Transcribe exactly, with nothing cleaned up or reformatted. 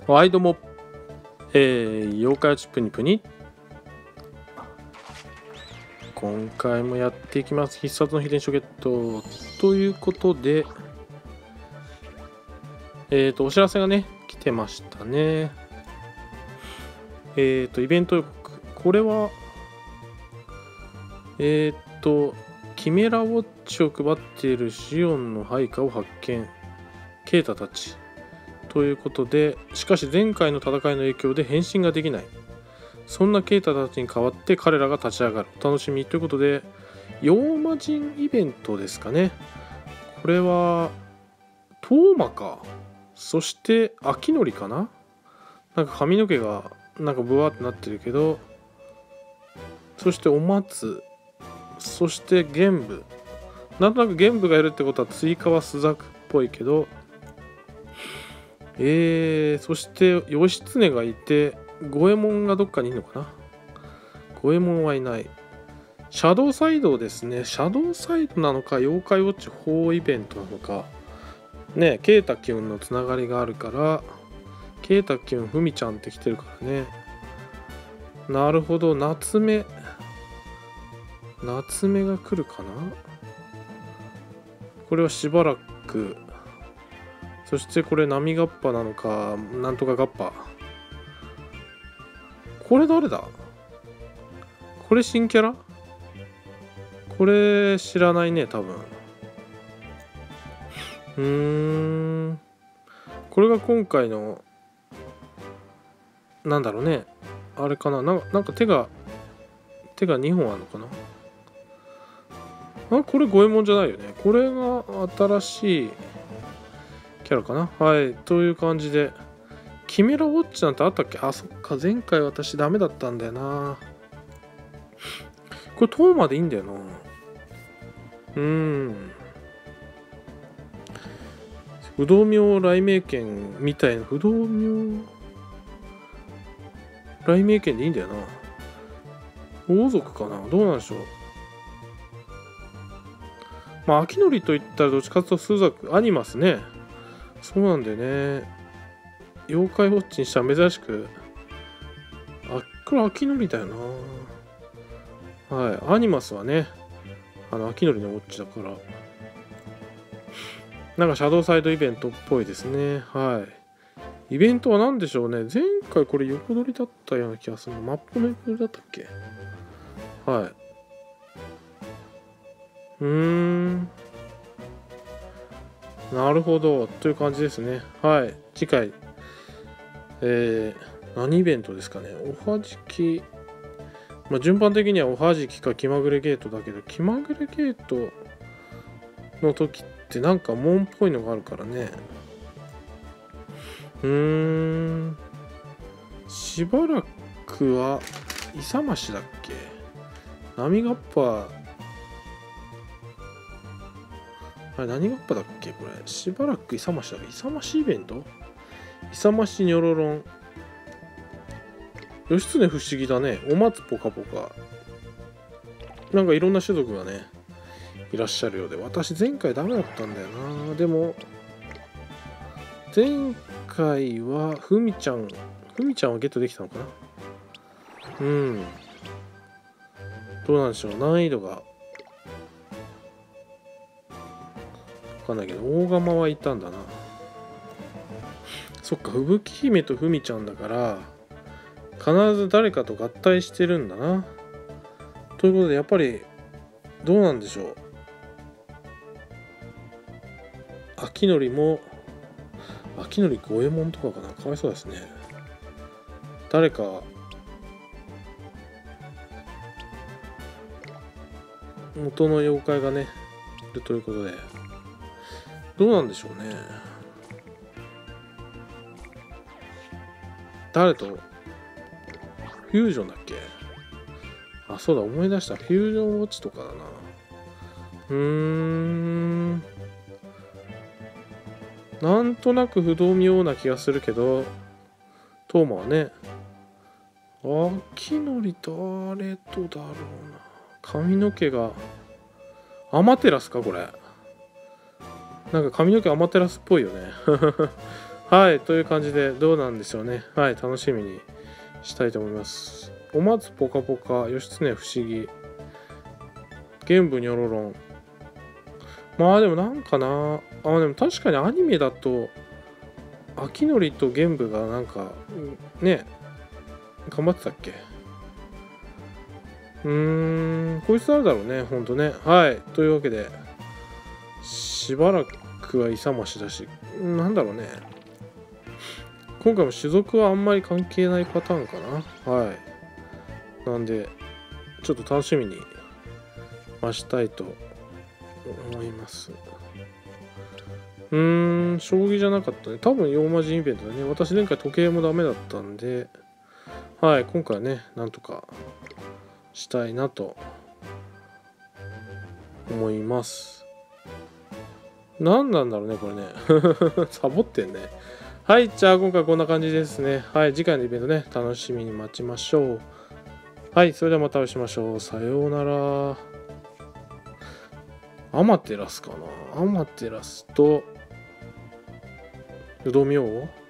はい、どうも、えー、妖怪ウォッチプニプニ。今回もやっていきます。必殺の秘伝書ゲット。ということで、えっ、ー、と、お知らせがね、来てましたね。えっ、ー、と、イベント予告。これは、えっ、ー、と、キメラウォッチを配っているシオンの配下を発見。ケータたち。ということで、しかし前回の戦いの影響で変身ができない。そんなケータたちに代わって彼らが立ち上がる。お楽しみということで、妖魔人イベントですかね。これは、トーマか。そして、秋のりかな。なんか髪の毛がなんかブワーってなってるけど、そしてお松、そして玄武。なんとなく玄武がいるってことは追加はスザクっぽいけど、えー、そして義経がいて、五右衛門がどっかにいるのかな。五右衛門はいない。シャドウサイドですね。シャドウサイドなのか、妖怪ウォッチ法イベントなのか。ね、ケータキュンのつながりがあるから、ケータキュン、ふみちゃんって来てるからね。なるほど、夏目。夏目が来るかな。これはしばらく。そしてこれ波ガッパなのか、なんとかガッパ。これ誰だ？これ新キャラ？これ知らないね、多分。うーん。これが今回の、なんだろうね。あれかな。ななんか手が、手がにほんあるのかな。あ、これ五右衛門じゃないよね。これが新しいキャラかな。はい。という感じで。キメラウォッチなんてあったっけ？あ、そっか。前回私ダメだったんだよな。これトーマでいいんだよな。うーん。不動明雷鳴剣みたいな。不動明雷鳴剣でいいんだよな。王族かな。どうなんでしょう。まあ、秋のりといったらどっちかというとスザク、アニマスね。そうなんだよね。妖怪ウォッチにしては珍しく。あ、これ秋のりだよな。はい。アニマスはね、あの、秋のりのウォッチだから。なんかシャドウサイドイベントっぽいですね。はい。イベントは何でしょうね。前回これ横取りだったような気がする。マップの横取りだったっけ？はい。うーん。なるほど。という感じですね。はい。次回。えー、何イベントですかね。おはじき。まあ、順番的にはおはじきか気まぐれゲートだけど、気まぐれゲートの時ってなんか門っぽいのがあるからね。うーん。しばらくは、勇ましだっけ？波ガッパ。あれ何ガッパだっけこれ。しばらく勇ましだっけ？勇ましイベント？勇ましニョロロン。義経不思議だね。お松ポカポカ。なんかいろんな種族がね、いらっしゃるようで。私前回ダメだったんだよな。でも、前回はふみちゃん、ふみちゃんはゲットできたのかな？うん。どうなんでしょう。難易度が。わかんないけど、大釜はいたんだな。そっか、吹雪姫とふみちゃんだから、必ず誰かと合体してるんだな。ということで、やっぱり、どうなんでしょう。秋のりも、秋のり五右衛門とかかな。かわいそうですね。誰か、元の妖怪がね、いるということで、どうなんでしょうね。誰とフュージョンだっけ？あ、そうだ、思い出した。フュージョンウォッチとかだな。うーん。なんとなく不動明な気がするけど、トーマはね、秋のり誰とだろうな。髪の毛が、アマテラスかこれ。なんか髪の毛アマテラスっぽいよね。 はい、という感じでどうなんでしょうね。はい、楽しみにしたいと思います。お松ぽかぽか、義経不思議、玄武ニョロロン。まあでもなんかな、あ、でも確かにアニメだと、秋のりと玄武がなんか、ね、頑張ってたっけ。うーん、こいつあるだろうね、ほんとね。はい、というわけで、しばらくは勇ましだし、なんだろうね。今回も種族はあんまり関係ないパターンかな。はい。なんで、ちょっと楽しみに増したいと思います。うーん、将棋じゃなかったね。多分、洋魔人イベントだね。私、前回時計もダメだったんで、はい、今回はね、なんとかしたいなと思います。何なんだろうね、これね。サボってんね。はい、じゃあ今回こんな感じですね。はい、次回のイベントね、楽しみに待ちましょう。はい、それではまたお会いしましょう。さようなら。アマテラスかな。アマテラスと、うどみょう